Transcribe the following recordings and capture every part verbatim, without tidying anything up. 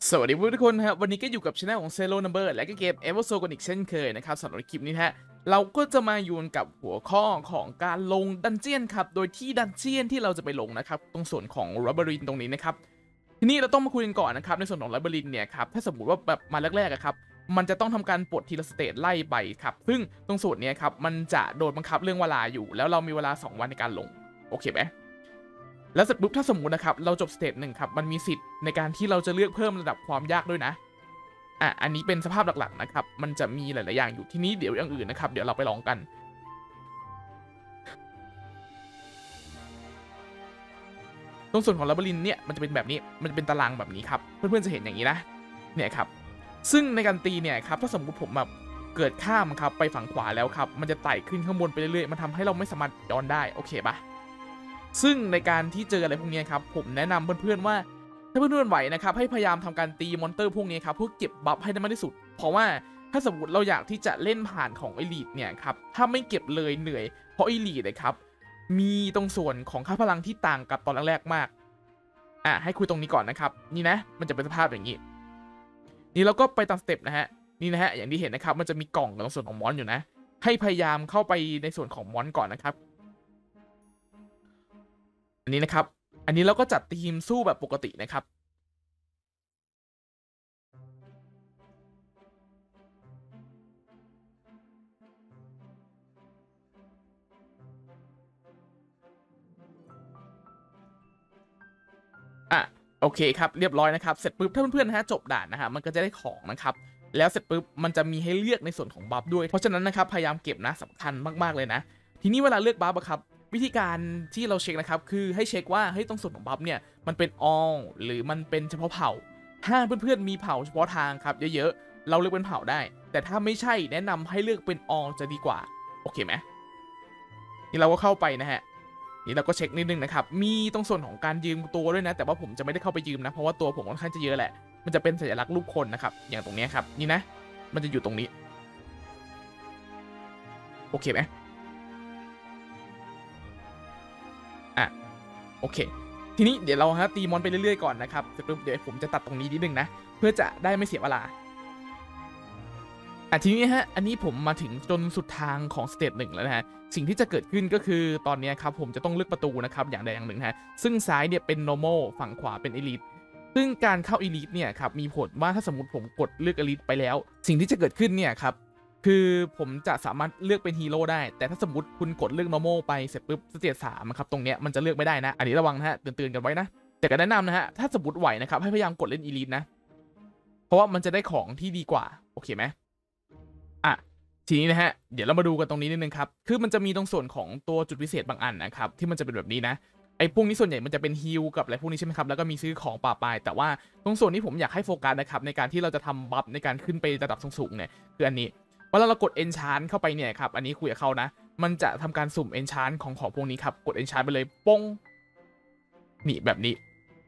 สวัสดีทุกคนครับวันนี้ก็อยู่กับช anel ของ Zero Number และก็เกม Eversoul กันอีกเช่นเคยนะครับสำหรับคลิปนี้นะฮะเราก็จะมาอยู่กับหัวข้อของการลงดันเจียนครับโดยที่ดันเจียนที่เราจะไปลงนะครับตรงส่วนของ Labyrinth ตรงนี้นะครับทีนี้เราต้องมาคุยกันก่อนนะครับในส่วนของ Labyrinth เนี่ยครับถ้าสมมติว่าแบบมาแรกๆครับมันจะต้องทำการปลดทีละสเตจไล่ไปครับซึ่งตรงส่วนนี้ครับมันจะโดนบังคับเรื่องเวลาอยู่แล้วเรามีเวลาสองวันในการลงโอเคไหมแล้วเสร็จปุ๊บถ้าสมมุตินะครับเราจบสเตจหนึ่งครับมันมีสิทธิ์ในการที่เราจะเลือกเพิ่มระดับความยากด้วยนะอ่ะอันนี้เป็นสภาพหลักๆนะครับมันจะมีหลายๆอย่างอยู่ที่นี้เดี๋ยวอย่างอื่นนะครับเดี๋ยวเราไปลองกันตรงส่วนของลาบิรินเนี่ยมันจะเป็นแบบนี้มันจะเป็นตารางแบบนี้ครับเพื่อนๆจะเห็นอย่างนี้นะเนี่ยครับซึ่งในการตีเนี่ยครับถ้าสมมติผมแบบเกิดข้ามครับไปฝั่งขวาแล้วครับมันจะไต่ขึ้นข้างบนไปเรื่อยๆมันทำให้เราไม่สามารถย้อนได้โอเคปะซึ่งในการที่เจออะไรพวกนี้ครับผมแนะนำเพื่อนๆว่าถ้าเพื่อนๆไหวนะครับให้พยายามทำการตีมอนเตอร์พวกนี้ครับเพื่อเก็บบัฟให้ได้มากที่สุดเพราะว่าถ้าสมมติเราอยากที่จะเล่นผ่านของ Elite เนี่ยครับถ้าไม่เก็บเลยเหนื่อยเพราะ Elite นะครับมีตรงส่วนของค่าพลังที่ต่างกับตอนแรกๆมากอ่ะให้คุยตรงนี้ก่อนนะครับนี่นะมันจะเป็นสภาพอย่างนี้นี่เราก็ไปตามสเต็ปนะฮะนี่นะฮะอย่างที่เห็นนะครับมันจะมีกล่องตรงส่วนของมอนอยู่นะให้พยายามเข้าไปในส่วนของมอนก่อนนะครับอันนี้นะครับอันนี้เราก็จัดทีมสู้แบบปกตินะครับอ่ะโอเคครับเรียบร้อยนะครับเสร็จปุ๊บถ้าเพื่อนๆนะฮะจบด่านนะฮะมันก็จะได้ของนะครับแล้วเสร็จปุ๊บมันจะมีให้เลือกในส่วนของบัฟด้วยเพราะฉะนั้นนะครับพยายามเก็บนะสำคัญมากๆเลยนะทีนี้เวลาเลือกบัฟอะครับวิธีการที่เราเช็คนะครับคือให้เช็คว่าเฮ้ยตรงส่วนของบัฟเนี่ยมันเป็น all หรือมันเป็นเฉพาะเผ่าถ้าเพื่อนๆมีเผ่าเฉพาะทางครับเยอะๆเราเลือกเป็นเผ่าได้แต่ถ้าไม่ใช่แนะนำให้เลือกเป็น all จะดีกว่าโอเคไหมนี่เราก็เข้าไปนะฮะนี่เราก็เช็คนิดนึงนะครับมีตรงส่วนของการยืมตัวด้วยนะแต่ว่าผมจะไม่ได้เข้าไปยืมนะเพราะว่าตัวผมค่อนข้างจะเยอะแหละมันจะเป็นสัญลักษณ์รูปคนนะครับอย่างตรงนี้ครับนี่นะมันจะอยู่ตรงนี้โอเคไหมอ่ะโอเคทีนี้เดี๋ยวเราฮะตีมอนไปเรื่อยๆก่อนนะครับเสร็จปุ๊บเดี๋ยวผมจะตัดตรงนี้นิดนึงนะเพื่อจะได้ไม่เสียเวลาอ่ะทีนี้ฮะอันนี้ผมมาถึงจนสุดทางของสเตจหนึ่งแล้วนะฮะสิ่งที่จะเกิดขึ้นก็คือตอนนี้ครับผมจะต้องเลือกประตูนะครับอย่างใดอย่างหนึ่งฮะซึ่งซ้ายเนี่ยเป็น normal ฝั่งขวาเป็น elite ซึ่งการเข้า elite เนี่ยครับมีผลว่าถ้าสมมติผมกดเลือก elite ไปแล้วสิ่งที่จะเกิดขึ้นเนี่ยครับคือผมจะสามารถเลือกเป็นฮีโร่ได้แต่ถ้าสมมติคุณกดเลือก normal ไปเสร็จปุ๊บสเตจสามครับตรงเนี้ยมันจะเลือกไม่ได้นะอันนี้ระวังนะฮะเตือนๆกันไว้นะแต่ก็แนะนำนะฮะถ้าสมมติไหวนะครับให้พยายามกดเล่น elite นะเพราะว่ามันจะได้ของที่ดีกว่าโอเคไหมอ่ะทีนี้นะฮะเดี๋ยวเรามาดูกันตรงนี้นิดนึงครับคือมันจะมีตรงส่วนของตัวจุดพิเศษบางอันนะครับที่มันจะเป็นแบบนี้นะไอ้พวกนี้ส่วนใหญ่มันจะเป็นฮิลกับอะไรพวกนี้ใช่ไหมครับแล้วก็มีซื้อของป่าปลายแต่ว่าตรงส่วนที่ผมอยากให้โฟกัสนะครับในการที่เราจะทำบัฟในการขึ้นไประดับสูงๆเนี่ยคืออันนี้เวลาเรากด enchant เข้าไปเนี่ยครับอันนี้คุยกับเขานะมันจะทำการสุ่ม enchant ของของพวกนี้ครับกด enchant ไปเลยป้งนี่แบบนี้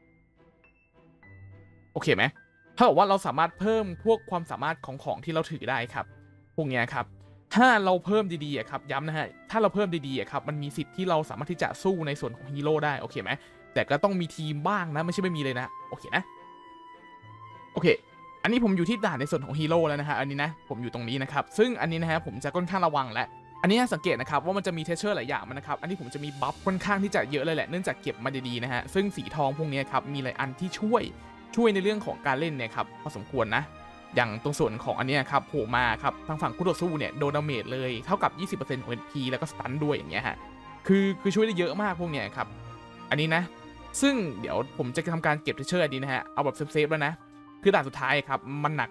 โอเคไหมถ้าบอกว่าเราสามารถเพิ่มพวกความสามารถของของที่เราถือได้ครับพวกนี้ครับถ้าเราเพิ่มดีๆครับย้ำนะฮะถ้าเราเพิ่มดีๆครับมันมีสิทธิ์ที่เราสามารถที่จะสู้ในส่วนของฮีโร่ได้โอเคไหมแต่ก็ต้องมีทีมบ้างนะไม่ใช่ไม่มีเลยนะโอเคนะโอเคอันนี้ผมอยู่ที่ด่านในส่วนของฮีโร่แล้วนะฮะอันนี้นะผมอยู่ตรงนี้นะครับซึ่งอันนี้นะฮะผมจะค่อนข้างระวังและอันนี้สังเกตนะครับว่ามันจะมีเทเชอร์หลายอย่างมันนะครับอันนี้ผมจะมีบัฟค่อนข้างที่จะเยอะเลยแหละเนื่องจากเก็บมาดีๆนะฮะซึ่งสีทองพวกนี้ครับมีหลายอันที่ช่วยช่วยในเรื่องของการเล่นเนี่ยครับพอสมควรนะอย่างตรงส่วนของอันนี้ครับโผล่มาครับทางฝั่งคู่ต่อสู้เนี่ยโดนดาเมจเลยเท่ากับ ยี่สิบเปอร์เซ็นต์ ของ เอ พี แล้วก็สตันด้วยอย่างเงี้ยฮะคือคือช่วยได้เยอะมากพวกเนี้ยครับอันนี้นะซึ่งเดี๋ยวผมจะทำการเก็บเทเชอร์อันนี้นะฮะเอาแบบเซฟๆแล้วนะคือด่านสุดท้ายครับมันหนัก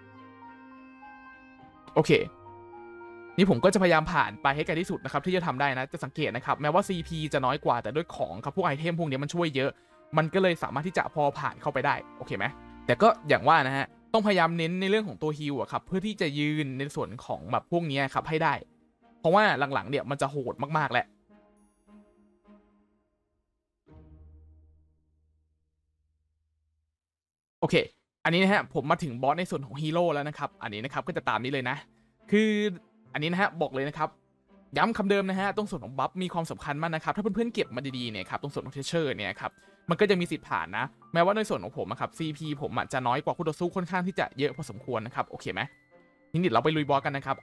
โอเคนี่ผมก็จะพยายามผ่านไปให้ไกลที่สุดนะครับที่จะทำได้นะจะสังเกตนะครับแม้ว่า ซี พี จะน้อยกว่าแต่ด้วยของครับพวกไอเทมพวกนี้มันช่วยเยอะมันก็เลยสามารถที่จะพอผ่านเข้าไปได้โอเคไหมแต่ก็อย่างว่านะฮะต้องพยายามเน้นในเรื่องของตัวฮิลอะครับเพื่อที่จะยืนในส่วนของแบบพวกนี้ครับให้ได้เพราะว่าหลังๆเนี่ยมันจะโหดมากๆแหละโอเคอันนี้นะฮะผมมาถึงบอสในส่วนของฮีโร่แล้วนะครับอันนี้นะครับก็จะตามนี้เลยนะคืออันนี้นะฮะบอกเลยนะครับย้ำคำเดิมนะฮะตรงส่วนของบัฟมีความสำคัญมากนะครับถ้าเพื่อนๆเก็บมาดีๆเนี่ยครับตรงส่วนของเทเชอร์เนี่ยครับมันก็จะมีสิทธิ์ผ่านนะแม้ว่าในส่วนของผมครับ ซี พี ผมจะน้อยกว่าคู่ต่อสู้ค่อนข้างที่จะเยอะพอสมควรนะครับโอเคไหมทีนี้เราไปลุยบอสกันนะครับ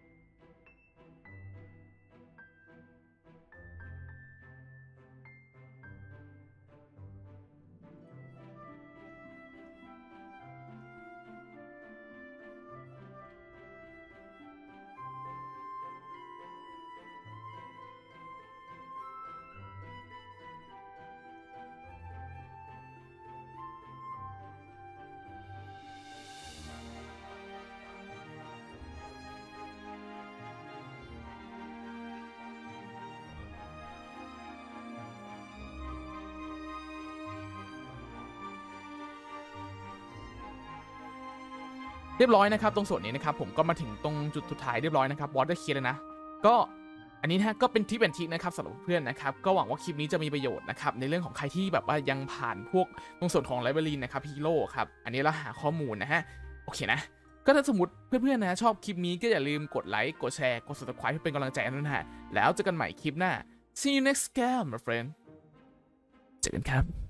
เรียบร้อยนะครับตรงส่วนนี้นะครับผมก็มาถึงตรงจุดสุดท้ายเรียบร้อยนะครับบอสได้เคลียร์เลยนะก็อันนี้นะก็เป็นทิปแอนทิกนะครับสำหรับเพื่อนนะครับก็หวังว่าคลิปนี้จะมีประโยชน์นะครับในเรื่องของใครที่แบบว่ายังผ่านพวกตรงส่วนของไลบรารีนะครับฮีโร่ครับอันนี้เราหาข้อมูลนะฮะโอเคนะก็ถ้าสมมติเพื่อนๆนะชอบคลิปนี้ก็อย่าลืมกดไลค์กดแชร์กด Subscribe เพื่อเป็นกำลังใจด้วยนะฮะแล้วเจอกันใหม่คลิปหน้า see you next time my friend เจอกันครับ